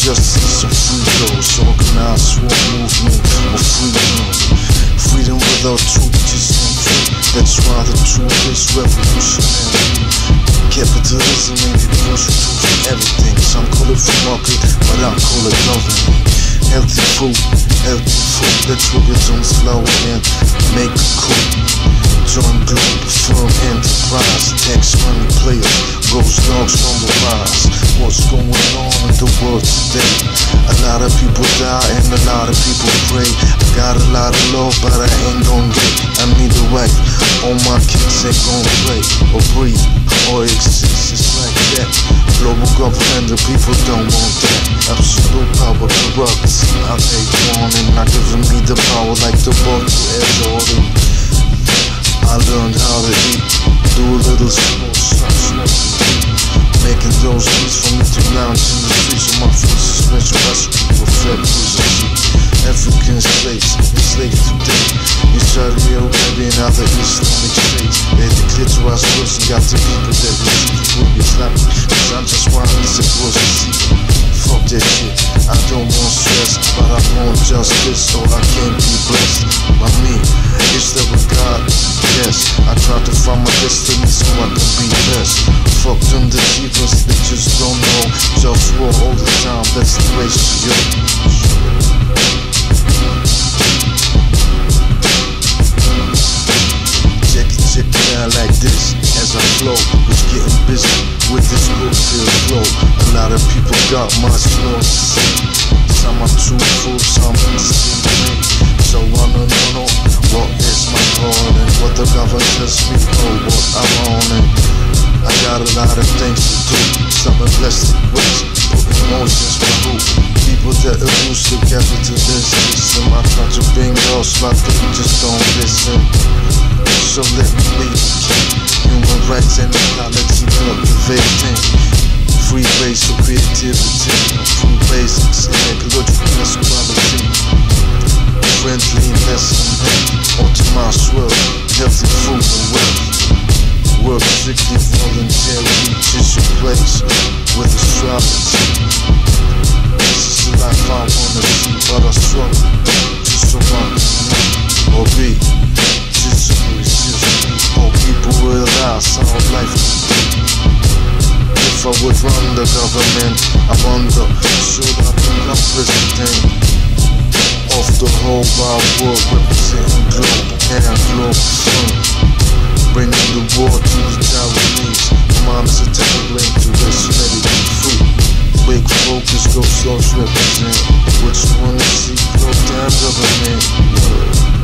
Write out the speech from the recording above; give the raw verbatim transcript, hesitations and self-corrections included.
justice and free those. Organized war movement of freedom. Freedom without truth just ain't true. That's why the truth is revolutionary. Capitalism ain't the universal truth for everything. Some call it free market, but I call it government. Healthy food, healthy food. That's where your tongues flow and make a coup. Join Globalfirm enterprise. Tax money players, GhostDogz on the rise. What's going on in the world today? A lot of people die and a lot of people pray. I got a lot of love, but I ain't gon' get. I need a wife. All my kids ain't gon' play or breathe or exist. It's like that. Global government, the people don't want that. Absolute power corrupts. I take warning, not giving me the power like the book who has ordered. I learned how to eat, do a little small stuff, making those beats for me to lounge in the streets of my face. Special recipe for fat pussy. African slaves, enslaved today. Israeli, Arabia, and other Islamic states. They declare to us first and got the people that receive will be slapped. Cause I'm just wild as it was to see. Fuck that shit, I don't want stress, but I want justice, so I can't be blessed by me. Is there a God? Yes, I try to find my destiny so I can be best. Fuck them deceivers, they just don't know. JustWar all the time, that's the race to you. Check it, check it out like this as I flow. Was getting busy with this good flow. A lot of people got my slow. Some are too full, some in the same way. So I don't know what is my calling, what the government tells me, oh what I'm on it. I got a lot of things to do, some in plastic ways, put emotions my hoop. People that abuse the capitalist system, I try to bring those but they just don't listen. So let me be the king. Human rights and equality cultivating. Free base for creativity, free basics in ecological inequality. Friendliness and health, optimized wealth, healthy food and wealth. Work strictly voluntary, just your place with astrology. This is the life I wanna see, but I struggle just so I can be or be. Just to resist me, more people realize how life can be. If I would run the government, I wonder, should I become president of the whole wide world, representing Globetown, Globalfirm, bringing the war to the Taiwanese. My mom's a tablet to this, let it be free. Big focus, GhostDogz represent. What you wanna see, Globetown government. Yeah.